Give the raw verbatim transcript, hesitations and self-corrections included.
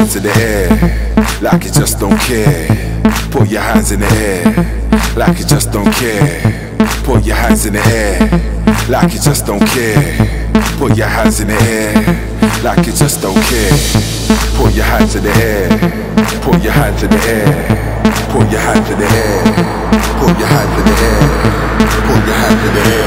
hands in the air, like you just don't care. Put your hands in the air, like you just don't care. Put your hands in the air, like you just don't care. Put your hands in the air, like you just don't care. Put your hands in the air, put your hands in the air. Put your hands in the air, put your hands in the air. Put your hands in the air.